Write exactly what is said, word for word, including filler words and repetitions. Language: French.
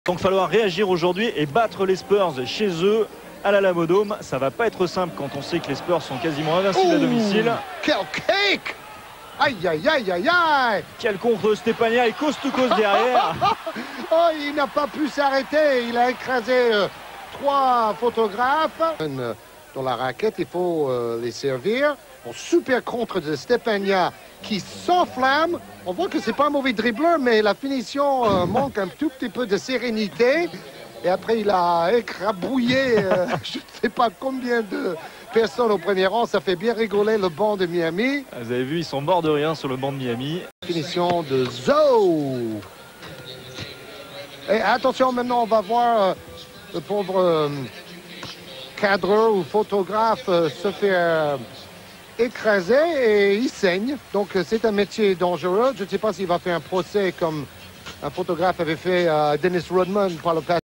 Donc il va falloir réagir aujourd'hui et battre les Spurs chez eux à la Lamodome. Ça va pas être simple quand on sait que les Spurs sont quasiment invincibles Ouh, à domicile. Quel cake! Aïe aïe aïe aïe aïe! Quel contre Stépania et coast to coast derrière. Oh, il n'a pas pu s'arrêter. Il a écrasé euh, trois photographes. Euh, dans la raquette, il faut euh, les servir. Bon, super contre de Stépania qui s'enflamme. On voit que c'est pas un mauvais dribbleur, mais la finition euh, manque un tout petit peu de sérénité. Et après, il a écrabouillé euh, je ne sais pas combien de personnes au premier rang. Ça fait bien rigoler le banc de Miami. Vous avez vu, ils sont morts de rien sur le banc de Miami. Finition de Zo. Et attention, maintenant, on va voir euh, le pauvre euh, cadreur ou photographe euh, se faire écraser et il saigne. Donc, euh, c'est un métier dangereux. Je ne sais pas s'il va faire un procès comme un photographe avait fait à Dennis Rodman par le passé.